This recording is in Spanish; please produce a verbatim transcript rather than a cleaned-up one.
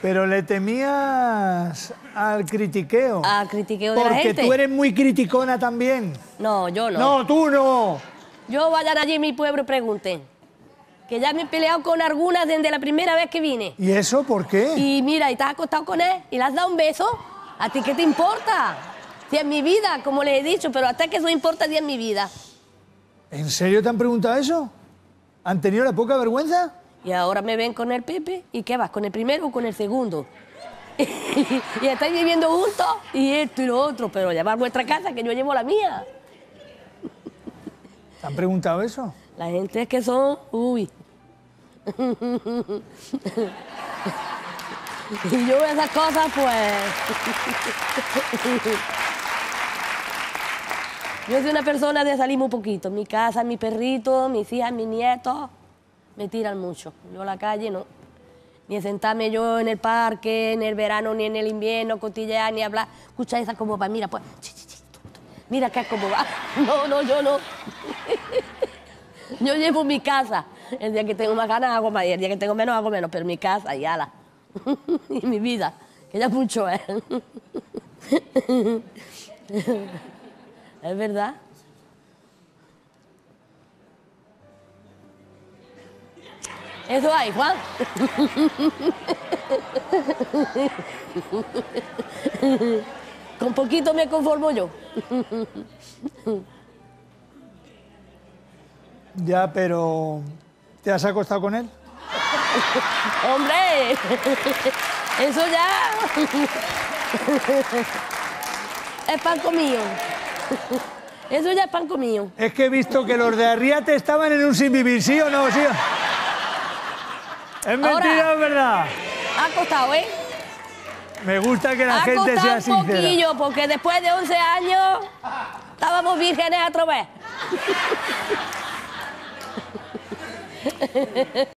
Pero le temías al critiqueo. Al critiqueo de la gente. Porque tú eres muy criticona también. No, yo no. No, tú no. Yo vayan allí en mi pueblo y pregunten. Que ya me he peleado con algunas desde la primera vez que vine. ¿Y eso por qué? Y mira, y te has acostado con él y le has dado un beso. ¿A ti qué te importa? Si es mi vida, como les he dicho, pero hasta que eso importa si es mi vida. ¿En serio te han preguntado eso? ¿Han tenido la poca vergüenza? Y ahora me ven con el Pepe. ¿Y qué vas? ¿Con el primero o con el segundo? Y estáis viviendo juntos y esto y lo otro. Pero llevar vuestra casa, que yo llevo la mía. ¿Te han preguntado eso? La gente es que son... Uy. Y yo esas cosas, pues... Yo soy una persona de salir muy poquito. Mi casa, mi perrito, mis hijas, mis nietos, me tiran mucho. Yo a la calle no. Ni sentarme yo en el parque, en el verano, ni en el invierno, cotillear, ni hablar. Escucha esa como va, mira, pues... Mira acá cómo va. No, no, yo no. Yo llevo mi casa. El día que tengo más ganas hago más, y el día que tengo menos hago menos, pero mi casa y ala. Y mi vida, que ya mucho es. ¿Es verdad? Eso hay, Juan. Con poquito me conformo yo. Ya, pero... ¿te has acostado con él? ¡Hombre! Eso ya... es pan comido. Eso ya es pan comido. Es que he visto que los de Arriate estaban en un sin vivir, ¿sí o no? ¿Sí? ¿Es mentira o es verdad? Ha costado, ¿eh? Me gusta que la ha gente sea sincera. Un poquillo, porque después de once años estábamos vírgenes otra vez.